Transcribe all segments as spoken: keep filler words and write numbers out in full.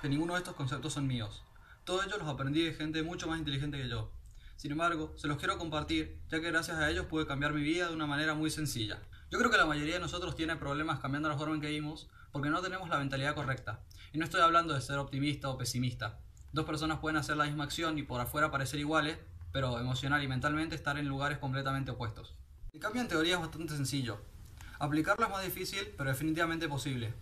que ninguno de estos conceptos son míos. Todos ellos los aprendí de gente mucho más inteligente que yo. Sin embargo, se los quiero compartir, ya que gracias a ellos pude cambiar mi vida de una manera muy sencilla. Yo creo que la mayoría de nosotros tiene problemas cambiando la forma en que vivimos porque no tenemos la mentalidad correcta. Y no estoy hablando de ser optimista o pesimista. Dos personas pueden hacer la misma acción y por afuera parecer iguales, pero emocional y mentalmente estar en lugares completamente opuestos. El cambio en teoría es bastante sencillo. Aplicarlo es más difícil, pero definitivamente posible.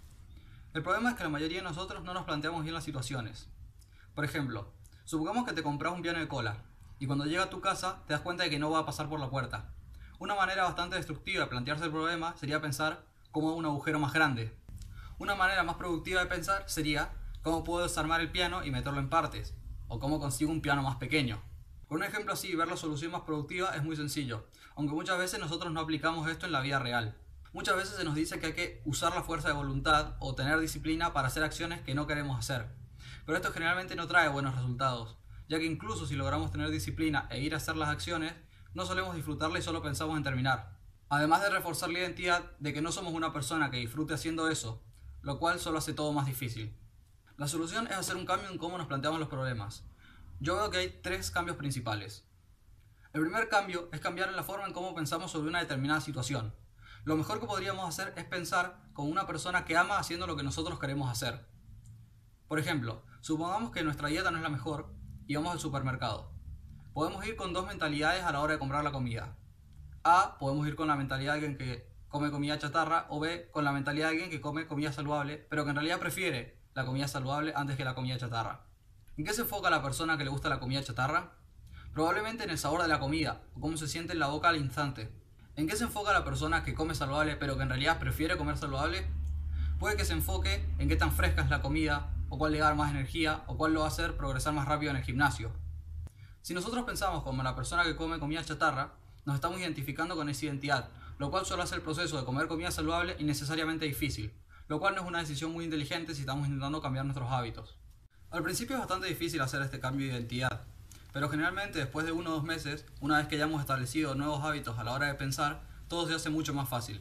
El problema es que la mayoría de nosotros no nos planteamos bien las situaciones. Por ejemplo, supongamos que te compras un piano de cola y cuando llega a tu casa te das cuenta de que no va a pasar por la puerta. Una manera bastante destructiva de plantearse el problema sería pensar cómo hago un agujero más grande. Una manera más productiva de pensar sería cómo puedo desarmar el piano y meterlo en partes, o cómo consigo un piano más pequeño. Con un ejemplo así, ver la solución más productiva es muy sencillo, aunque muchas veces nosotros no aplicamos esto en la vida real. Muchas veces se nos dice que hay que usar la fuerza de voluntad o tener disciplina para hacer acciones que no queremos hacer. Pero esto generalmente no trae buenos resultados, ya que incluso si logramos tener disciplina e ir a hacer las acciones, no solemos disfrutarla y solo pensamos en terminar. Además de reforzar la identidad de que no somos una persona que disfrute haciendo eso, lo cual solo hace todo más difícil. La solución es hacer un cambio en cómo nos planteamos los problemas. Yo veo que hay tres cambios principales. El primer cambio es cambiar en la forma en cómo pensamos sobre una determinada situación. Lo mejor que podríamos hacer es pensar como una persona que ama haciendo lo que nosotros queremos hacer. Por ejemplo, supongamos que nuestra dieta no es la mejor y vamos al supermercado. Podemos ir con dos mentalidades a la hora de comprar la comida. A, podemos ir con la mentalidad de alguien que come comida chatarra, o B, con la mentalidad de alguien que come comida saludable, pero que en realidad prefiere la comida saludable antes que la comida chatarra. ¿En qué se enfoca la persona que le gusta la comida chatarra? Probablemente en el sabor de la comida, o cómo se siente en la boca al instante. ¿En qué se enfoca la persona que come saludable, pero que en realidad prefiere comer saludable? Puede que se enfoque en qué tan fresca es la comida, o cuál le da más energía, o cuál lo va a hacer progresar más rápido en el gimnasio. Si nosotros pensamos como la persona que come comida chatarra, nos estamos identificando con esa identidad, lo cual solo hace el proceso de comer comida saludable innecesariamente difícil, lo cual no es una decisión muy inteligente si estamos intentando cambiar nuestros hábitos. Al principio es bastante difícil hacer este cambio de identidad, pero generalmente después de uno o dos meses, una vez que ya hemos establecido nuevos hábitos a la hora de pensar, todo se hace mucho más fácil.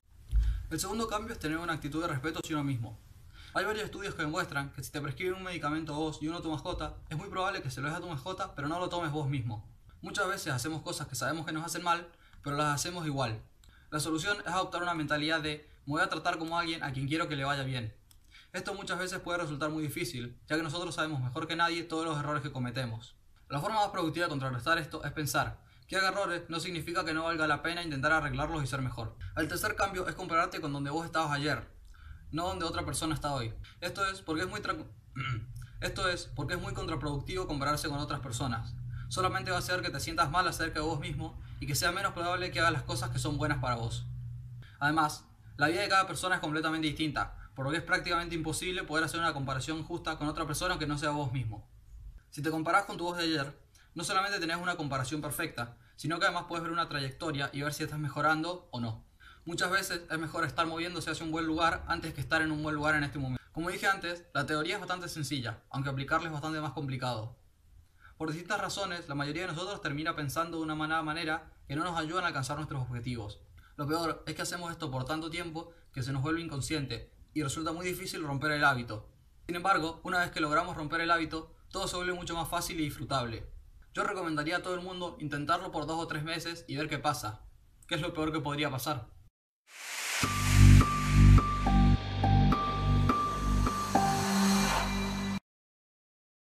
El segundo cambio es tener una actitud de respeto hacia uno mismo. Hay varios estudios que demuestran que si te prescriben un medicamento a vos y uno a tu mascota, es muy probable que se lo des a tu mascota, pero no lo tomes vos mismo. Muchas veces hacemos cosas que sabemos que nos hacen mal, pero las hacemos igual. La solución es adoptar una mentalidad de me voy a tratar como alguien a quien quiero que le vaya bien. Esto muchas veces puede resultar muy difícil, ya que nosotros sabemos mejor que nadie todos los errores que cometemos. La forma más productiva de contrarrestar esto es pensar que haga errores no significa que no valga la pena intentar arreglarlos y ser mejor. El tercer cambio es compararte con donde vos estabas ayer, no donde otra persona está hoy. Esto es porque es muy tra... Esto es porque es muy contraproductivo compararse con otras personas. Solamente va a hacer que te sientas mal acerca de vos mismo y que sea menos probable que hagas las cosas que son buenas para vos. Además, la vida de cada persona es completamente distinta, por lo que es prácticamente imposible poder hacer una comparación justa con otra persona que no sea vos mismo. Si te comparás con tu vos de ayer, no solamente tenés una comparación perfecta, sino que además puedes ver una trayectoria y ver si estás mejorando o no. Muchas veces es mejor estar moviéndose hacia un buen lugar antes que estar en un buen lugar en este momento. Como dije antes, la teoría es bastante sencilla, aunque aplicarla es bastante más complicado. Por distintas razones, la mayoría de nosotros termina pensando de una mala manera que no nos ayudan a alcanzar nuestros objetivos. Lo peor es que hacemos esto por tanto tiempo que se nos vuelve inconsciente y resulta muy difícil romper el hábito. Sin embargo, una vez que logramos romper el hábito, todo se vuelve mucho más fácil y disfrutable. Yo recomendaría a todo el mundo intentarlo por dos o tres meses y ver qué pasa. ¿Qué es lo peor que podría pasar?